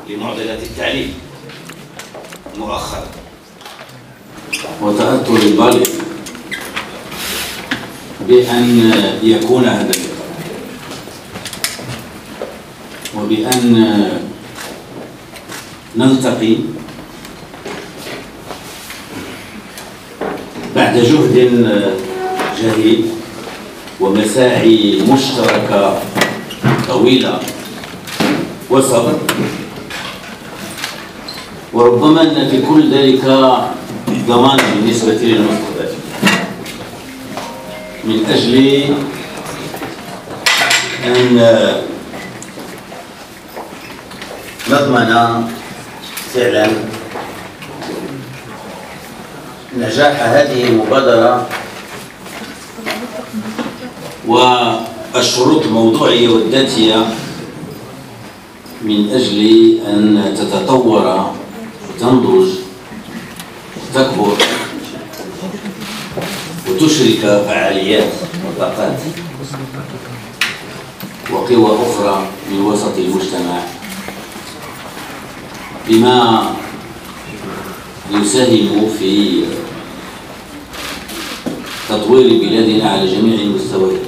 لمعضلات التعليم مؤخرا، وتأثر البالغ بأن يكون هذا اللقاء وبأن نلتقي بعد جهد جهيد ومساعي مشتركة طويلة وصبر، وربما أن في كل ذلك ضمان بالنسبة للمستقبل من أجل أن نضمن فعلا نجاح هذه المبادرة والشروط الموضوعية والذاتية من أجل أن تتطور وتنضج وتكبر وتشرك فعاليات وطاقات وقوى أخرى من وسط المجتمع بما يساهم في تطوير بلادنا على جميع المستويات.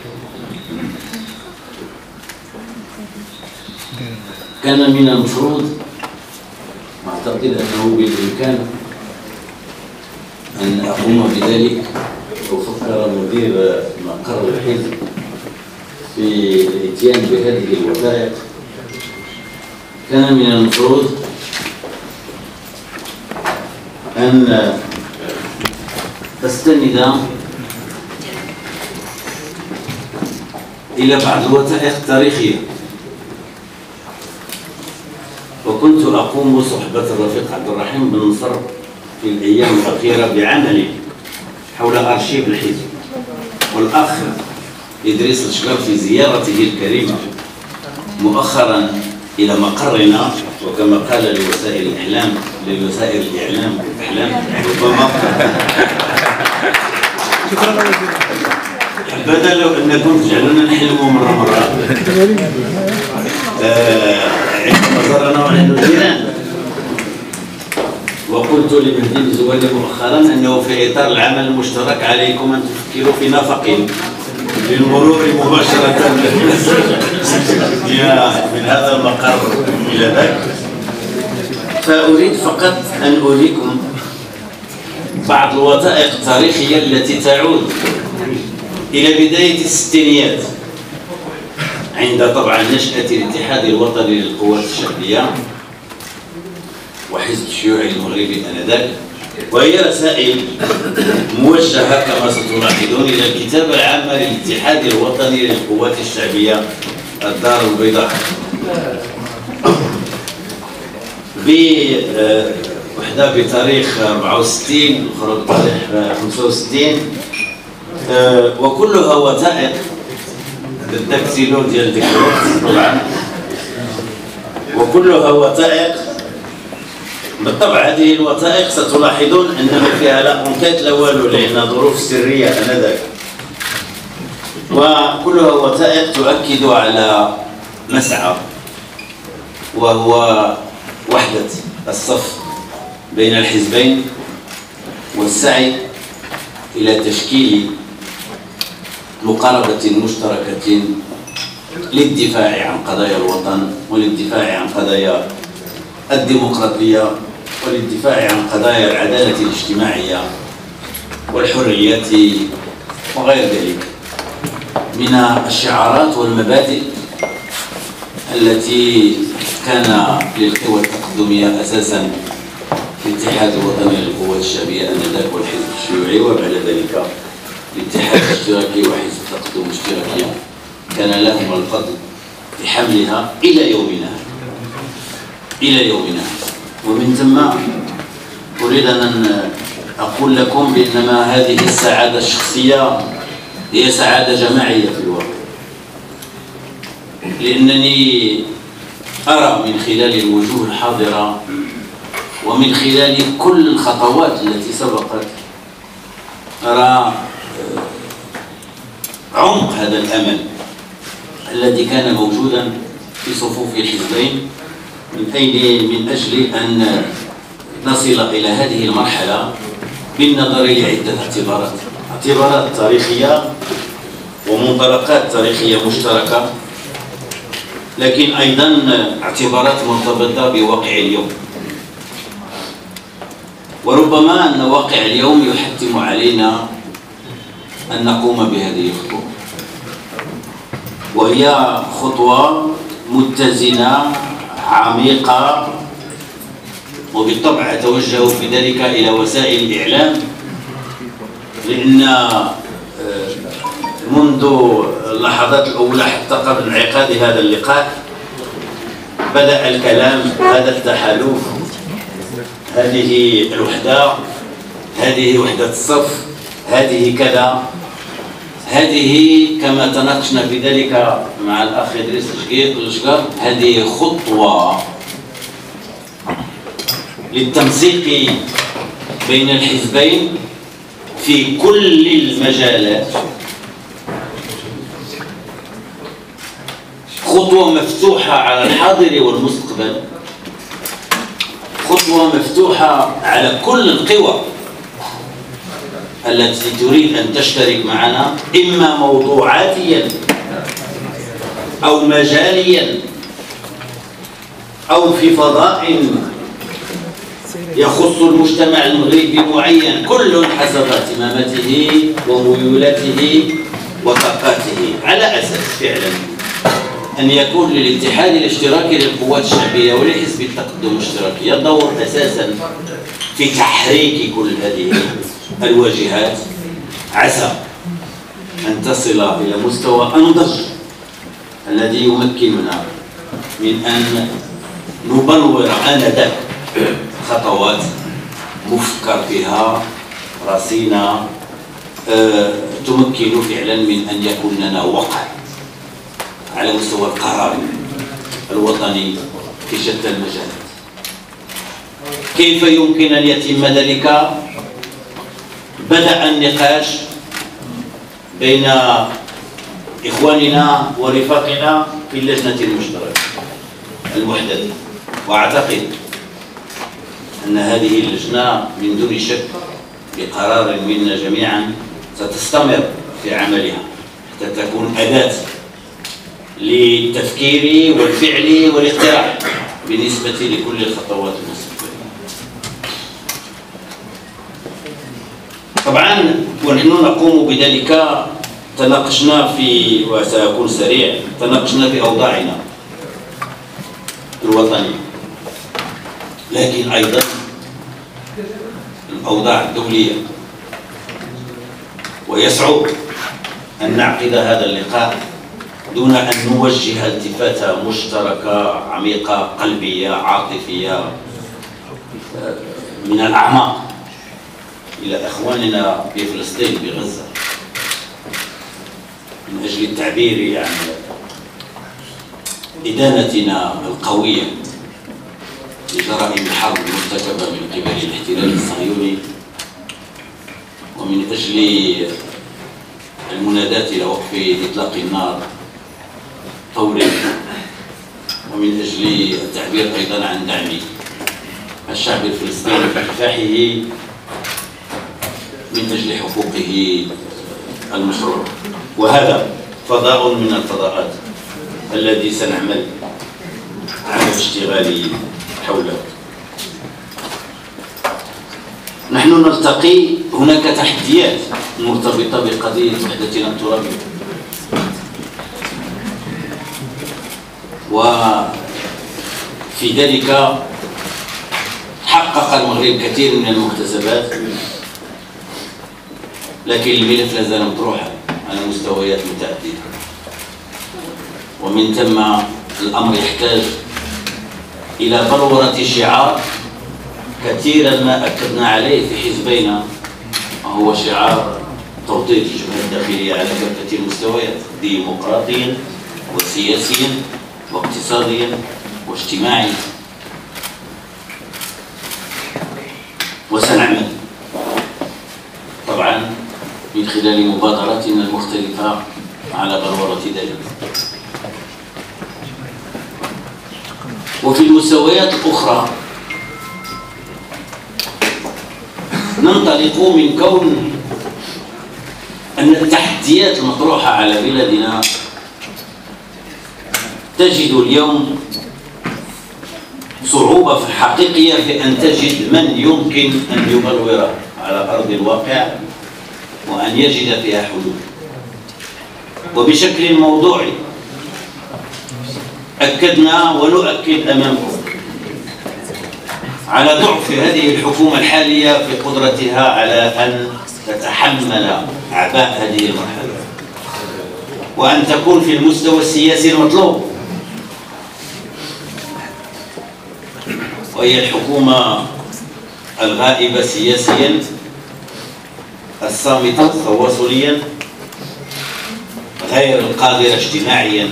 كان من المفروض، أعتقد أنه بالإمكان أن أقوم بذلك، وفكر مدير مقر الحزب في الاتيان بهذه الوثائق. كان من المفروض أن تستند إلى بعض الوثائق التاريخية، وكنت أقوم بصحبة الرفيق عبد الرحيم بن نصر في الأيام الأخيرة بعمل حول أرشيف الحزب، والأخ إدريس الشقر في زيارته الكريمة مؤخرا إلى مقرنا، وكما قال لوسائل الإعلام ربما حبذا لو أنكم تجعلونا نحلموا مرة عندما زرنا ونحن جيران. وقلت لمهدي بزوالي مؤخرا أنه في إطار العمل المشترك عليكم أن تفكروا في نفق للمرور مباشرة من هذا المقر إلى ذاك. فأريد فقط أن أريكم بعض الوثائق التاريخية التي تعود إلى بداية الستينيات، عند طبعا نشأة الاتحاد الوطني للقوات الشعبية وحزب الشيوعي المغربي آنذاك، وهي رسائل موجهة كما ستلاحظون إلى الكتابة العامة للاتحاد الوطني للقوات الشعبية الدار البيضاء وحدة بتاريخ 64 أخرى بتاريخ 65، وكلها وثائق الدكتيلو ديال ديك الوقت طبعا، وكلها وثائق. بالطبع هذه الوثائق ستلاحظون أنه فيها لا أنكات لا والو، لأنها ظروف سرية آنذاك، وكلها وثائق تؤكد على مسعى، وهو وحدة الصف بين الحزبين والسعي إلى تشكيل مقاربة مشتركة للدفاع عن قضايا الوطن، وللدفاع عن قضايا الديمقراطية، وللدفاع عن قضايا العدالة الاجتماعية والحريات وغير ذلك من الشعارات والمبادئ التي كان للقوى التقدمية أساسا في الاتحاد الوطني للقوات الشعبية آنذاك والحزب الشيوعي، وبعد ذلك الاتحاد الاشتراكي وحزب التقدم الاشتراكي، كان لهم الفضل في حملها إلى يومنا. ومن ثم أريد أن أقول لكم بأنما هذه السعادة الشخصية هي سعادة جماعية في الواقع، لأنني أرى من خلال الوجوه الحاضرة ومن خلال كل الخطوات التي سبقت، أرى عمق هذا الأمل الذي كان موجودا في صفوف الحزبين من أجل أن نصل إلى هذه المرحلة بالنظر لعدة اعتبارات تاريخية ومنطلقات تاريخية مشتركة، لكن أيضا اعتبارات مرتبطة بواقع اليوم. وربما أن واقع اليوم يحتم علينا أن نقوم بهذه الخطوة، وهي خطوة متزنة عميقة، وبالطبع أتوجه بذلك إلى وسائل الإعلام، لأن منذ اللحظات الأولى حتى قبل انعقاد هذا اللقاء بدأ الكلام: هذا التحالف، هذه الوحدة، هذه وحدة الصف، هذه كذا، هذه كما تناقشنا في ذلك مع الأخ إدريس الشقار، هذه خطوة للتنسيق بين الحزبين في كل المجالات، خطوة مفتوحة على الحاضر والمستقبل، خطوة مفتوحة على كل القوى التي تريد أن تشترك معنا، إما موضوعاتيا أو مجاليا أو في فضاء يخص المجتمع المغربي معين، كل حسب اهتماماته وميولاته وطاقاته، على أساس فعلا أن يكون للاتحاد الاشتراكي للقوات الشعبية ولحزب التقدم الاشتراكي دور أساسا في تحريك كل هذه الواجهات، عسى أن تصل إلى مستوى أنضج الذي يمكننا من أن نبلور آنذاك خطوات مفكر فيها رصينة تمكن فعلا من أن يكون لنا وقع على مستوى القرار الوطني في شتى المجالات. كيف يمكن أن يتم ذلك؟ بدأ النقاش بين إخواننا ورفاقنا في اللجنة المشتركة المحددة، وأعتقد أن هذه اللجنة من دون شك بقرار منا جميعا ستستمر في عملها حتى تكون أداة للتفكير والفعل والاقتراح بالنسبة لكل الخطوات المستقبلية. طبعا ونحن نقوم بذلك تناقشنا في، وسأكون سريع، تناقشنا في أوضاعنا الوطنية، لكن أيضا الأوضاع الدولية، ويصعب أن نعقد هذا اللقاء دون أن نوجه التفاتة مشتركة عميقة قلبية عاطفية من الأعماق إلى إخواننا في فلسطين بغزة، من أجل التعبير عن إدانتنا القوية لجرائم الحرب المرتكبة من قبل الاحتلال الصهيوني، ومن أجل المناداة إلى وقف إطلاق النار فوري، ومن أجل التعبير أيضا عن دعم الشعب الفلسطيني في كفاحه من أجل حقوقه المشروعة. وهذا فضاء من الفضاءات الذي سنعمل على الاشتغال حوله. نحن نلتقي، هناك تحديات مرتبطة بقضية وحدتنا الترابية، وفي ذلك حقق المغرب كثير من المكتسبات، لكن الملف لا زال مطروحا على مستويات متعددة، ومن ثم الأمر يحتاج إلى بلورة شعار كثيرا ما أكدنا عليه في حزبينا، وهو شعار توطيد الجبهة الداخلية على كافة المستويات، ديمقراطيا وسياسيا واقتصاديا واجتماعيا. وسنعمل طبعا من خلال مبادراتنا المختلفة على بلورة ذلك. وفي المستويات الأخرى ننطلق من كون أن التحديات المطروحة على بلادنا تجد اليوم صعوبة حقيقية في أن تجد من يمكن أن يبلور على أرض الواقع وأن يجد فيها حلول. وبشكل موضوعي أكدنا ونؤكد أمامكم على ضعف هذه الحكومة الحالية في قدرتها على أن تتحمل أعباء هذه المرحلة وأن تكون في المستوى السياسي المطلوب، وهي الحكومة الغائبة سياسيا، الصامتة تواصليا، غير القادرة اجتماعيا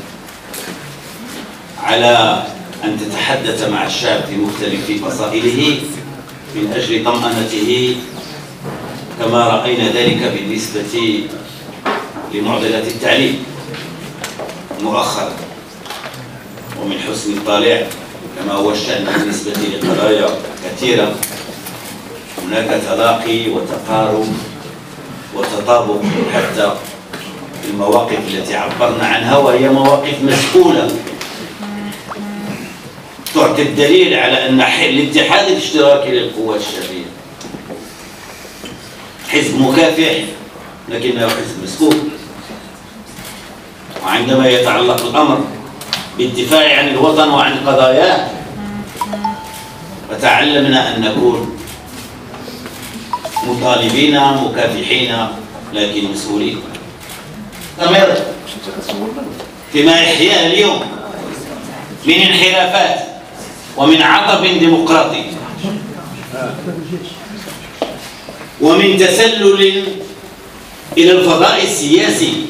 على أن تتحدث مع الشعب في مختلف فصائله من أجل طمأنته، كما رأينا ذلك بالنسبة لمعضلات التعليم مؤخرا، ومن حسن الطالع كما هو الشأن بالنسبة لقضايا كثيرة هناك تلاقي وتقارب وتطابق حتى في المواقف التي عبرنا عنها، وهي مواقف مسؤولة تعطي الدليل على أن الاتحاد الاشتراكي للقوات الشعبية حزب مكافح لكنه حزب مسؤول. وعندما يتعلق الأمر بالدفاع عن الوطن وعن قضاياه فتعلمنا أن نكون مطالبين مكافحين لكن مسؤولين. تمر فيما يحياه اليوم من انحرافات ومن عطب ديمقراطي ومن تسلل إلى الفضاء السياسي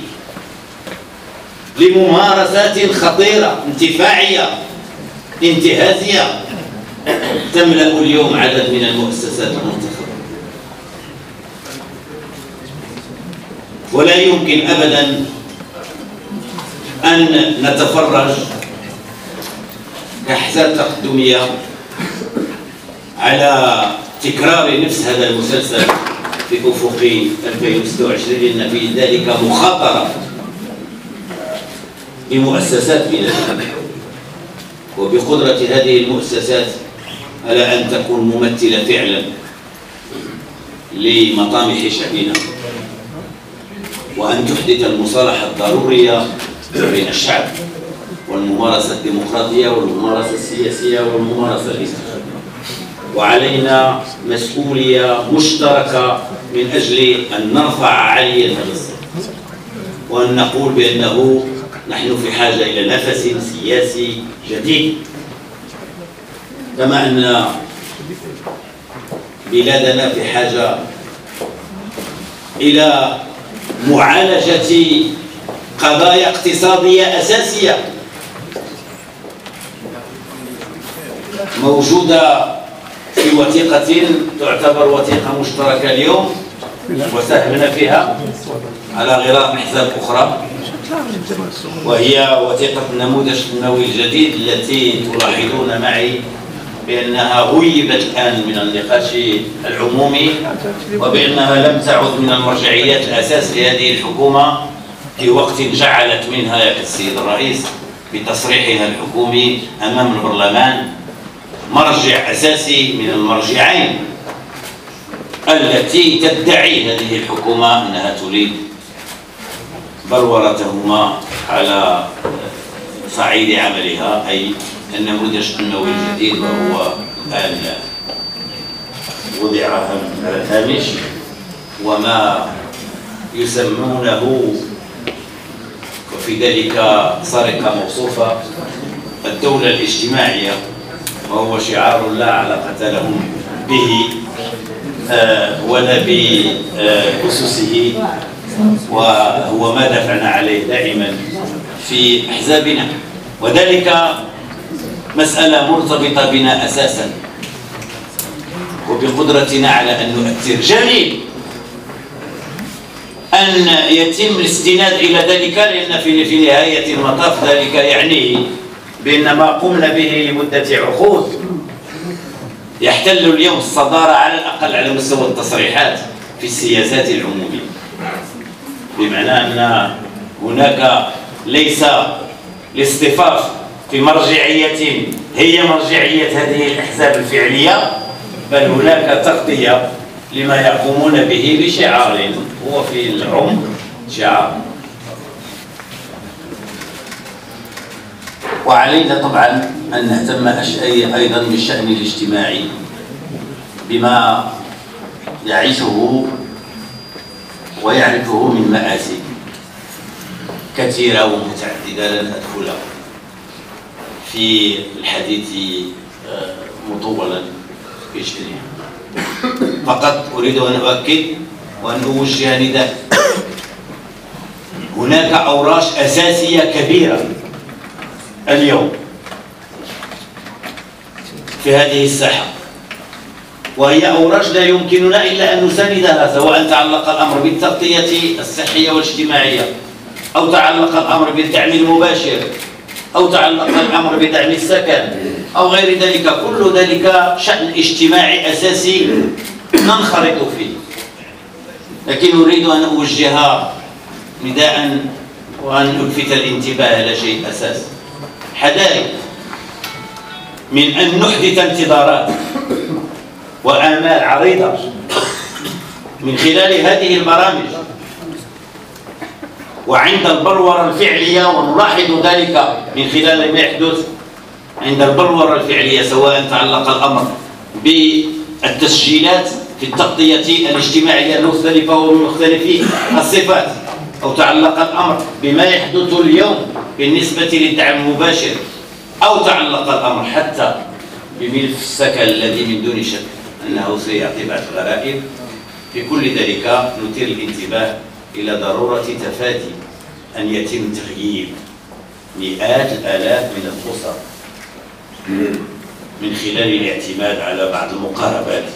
لممارسات خطيرة انتفاعية انتهازية تملأ اليوم عدد من المؤسسات المنتخبة. ولا يمكن أبدا أن نتفرج كأحزاب تقدمية على تكرار نفس هذا المسلسل في أفق 2026، لأن في ذلك مخاطرة بمؤسسات بلادنا وبقدرة هذه المؤسسات على أن تكون ممثلة فعلا لمطامح شعبنا، وأن تحدث المصالحة الضرورية بين الشعب والممارسة الديمقراطية والممارسة السياسية والممارسة الاستقلالية. وعلينا مسؤولية مشتركة من أجل أن نرفع عالية هذا الصوت وأن نقول بأنه نحن في حاجة إلى نفس سياسي جديد، كما أن بلادنا في حاجة إلى معالجة قضايا اقتصادية أساسية موجودة في وثيقة تعتبر وثيقة مشتركة اليوم وساهمنا فيها على غرار أحزاب أخرى، وهي وثيقة النموذج التنموي الجديد التي تلاحظون معي بأنها غيبت الآن من النقاش العمومي وبأنها لم تعد من المرجعيات الأساس لهذه الحكومة في وقت جعلت منها السيد الرئيس بتصريحها الحكومي أمام البرلمان مرجع أساسي من المرجعين التي تدعي هذه الحكومة أنها تريد بلورتهما على صعيد عملها، أي النموذج التنموي الجديد، وهو الآن وضع على الهامش، وما يسمونه وفي ذلك سرقة موصوفة الدولة الاجتماعية، وهو شعار لا علاقة لهم به ولا بأسسه، وهو ما دفعنا عليه دائما في أحزابنا، وذلك مسألة مرتبطة بنا أساسا وبقدرتنا على أن نؤثر. جميل أن يتم الاستناد إلى ذلك، لأن في نهاية المطاف ذلك يعني بأن ما قمنا به لمدة عقود يحتل اليوم الصدارة على الأقل على مستوى التصريحات في السياسات العمومية، بمعنى أن هناك ليس الاصطفاف في مرجعية هي مرجعية هذه الأحزاب الفعلية، بل هناك تغطية لما يقومون به بشعار هو في العمق شعار. وعلينا طبعا أن نهتم أيضا بالشأن الاجتماعي بما يعيشه ويعرفه من مآسي كثيرة ومتعددة لن أدخل في الحديث مطولا في شأنها، فقط أريد أن أؤكد وأن أوجه نداء. هناك أوراش أساسية كبيرة اليوم في هذه الساحة، وهي أوراش لا يمكننا إلا أن نساندها، سواء تعلق الأمر بالتغطية الصحية والاجتماعية، أو تعلق الأمر بالدعم المباشر، أو تعلق الأمر بدعم السكن، أو غير ذلك. كل ذلك شأن اجتماعي أساسي ننخرط فيه، لكن أريد أن أوجه نداء وأن ألفت الانتباه إلى شيء أساسي. حذاري من أن نحدث انتظارات وآمال عريضة من خلال هذه البرامج، وعند البلورة الفعلية، ونلاحظ ذلك من خلال ما يحدث عند البلورة الفعلية، سواء تعلق الأمر بالتسجيلات في التغطية الاجتماعية المختلفة ومختلف الصفات، أو تعلق الأمر بما يحدث اليوم بالنسبة للدعم المباشر، أو تعلق الأمر حتى بملف السكن الذي من دون شك أنه سيعطي بعض الغرائب. في كل ذلك نثير الانتباه إلى ضرورة تفادي أن يتم تغييب مئات الآلاف من الأسر من خلال الاعتماد على بعض المقاربات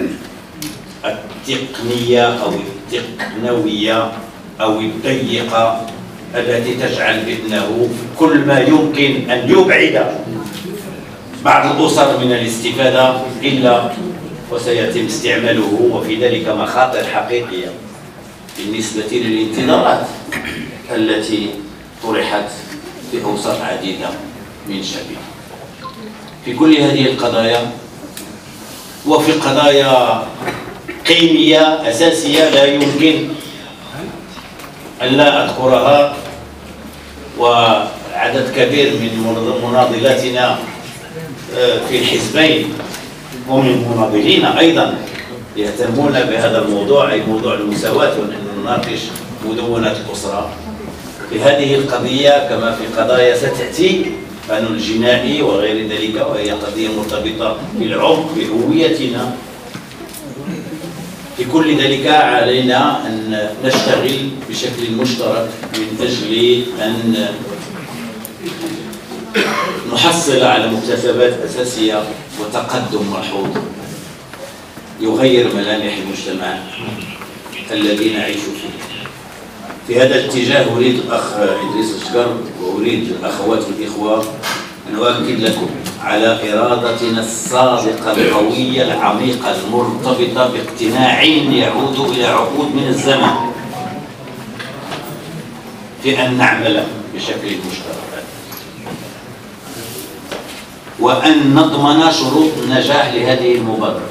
التقنية أو التقنوية أو الضيقة التي تجعل بأنه كل ما يمكن أن يبعد بعض الأسر من الاستفادة إلا وسيتم استعماله، وفي ذلك مخاطر حقيقية بالنسبة للانتظارات التي طرحت في أوساط عديدة من شأنها. في كل هذه القضايا وفي قضايا قيمية أساسية لا يمكن أن لا أذكرها، وعدد كبير من مناضلاتنا في الحزبين ومن مناضلين أيضا يهتمون بهذا الموضوع، أي موضوع المساواة، ونحن نناقش مدونة الأسرة في هذه القضية كما في قضايا ستأتي القانون الجنائي وغير ذلك، وهي قضية مرتبطة بالعمق بهويتنا. في كل ذلك علينا أن نشتغل بشكل مشترك من أجل أن نحصل على مكتسبات أساسية وتقدم ملحوظ يغير ملامح المجتمع الذي نعيش فيه. في هذا الاتجاه أريد الأخ إدريس الشكر وأريد الأخوات والإخوة أن أؤكد لكم على إرادتنا الصادقة القوية العميقة المرتبطة باقتناع يعود إلى عقود من الزمن في أن نعمل بشكل مشترك وأن نضمن شروط النجاح لهذه المبادرة.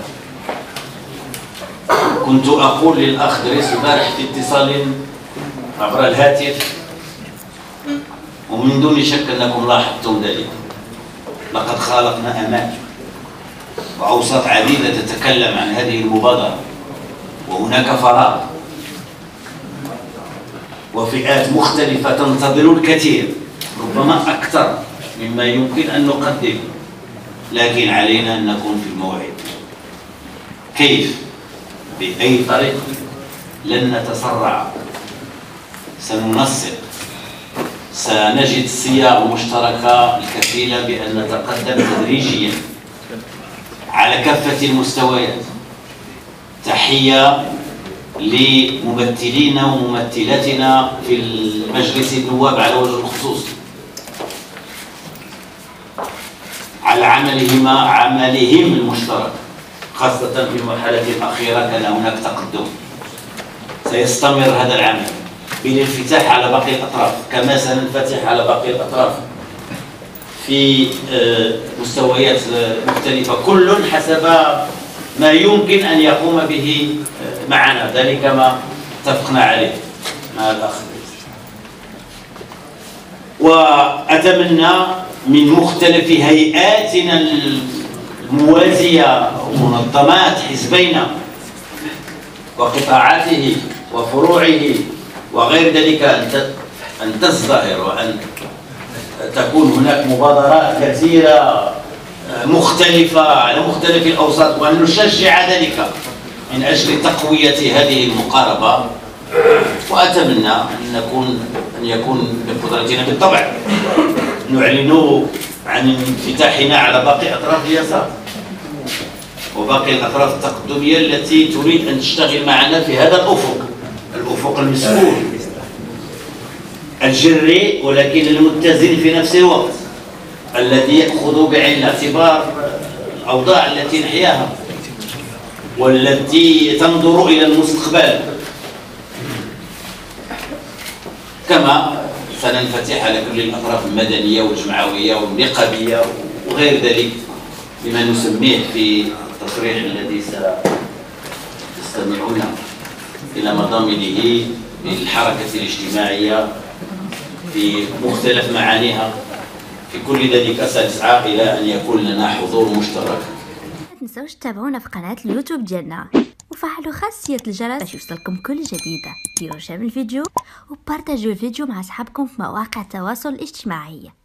كنت أقول للأخ إدريس البارح في اتصال عبر الهاتف، ومن دون شك أنكم لاحظتم ذلك، لقد خالقنا أمال وأوساط عديدة تتكلم عن هذه المبادرة، وهناك فراغ وفئات مختلفة تنتظر الكثير، ربما أكثر مما يمكن أن نقدم، لكن علينا أن نكون في الموعد. كيف؟ بأي طريقة. لن نتسرع، سننسق، سنجد صيغ مشتركة الكفيلة بأن نتقدم تدريجيا على كافة المستويات. تحية لممثلينا وممثلاتنا في المجلس النواب على وجه الخصوص، على عملهم المشترك، خاصة في المرحلة الأخيرة كان هناك تقدم. سيستمر هذا العمل بالانفتاح على باقي الأطراف، كما سننفتح على باقي الأطراف في مستويات مختلفة، كل حسب ما يمكن أن يقوم به معنا، ذلك ما اتفقنا عليه مع الأخ. وأتمنى من مختلف هيئاتنا الموازية ومنظمات حزبينا وقطاعاته وفروعه وغير ذلك أن تزدهر، وأن تكون هناك مبادرات كثيرة مختلفة على مختلف الأوساط، وأن نشجع ذلك من أجل تقوية هذه المقاربة. وأتمنى أن يكون بقدرتنا بالطبع نعلن عن انفتاحنا على باقي أطراف اليسار وباقي الأطراف التقدمية التي تريد أن تشتغل معنا في هذا الأفق المسؤول الجري، ولكن المتزن في نفس الوقت، الذي يأخذ بعين الاعتبار الأوضاع التي نحياها والتي تنظر إلى المستقبل. كما سننفتح على كل الأطراف المدنية والجمعوية والنقابية وغير ذلك بما نسميه في التصريح الذي ستستمعون إلى مضامنه للحركة الاجتماعية في مختلف معانيها. في كل ذلك سنسعى إلى أن يكون لنا حضور مشترك. ما تنسوش تتابعونا في قناة اليوتيوب ديالنا وفعلوا خاصية الجرس باش يوصلكم كل جديدة. ديروا شير الفيديو وبارتاجوا الفيديو مع أصحابكم في مواقع التواصل الاجتماعي.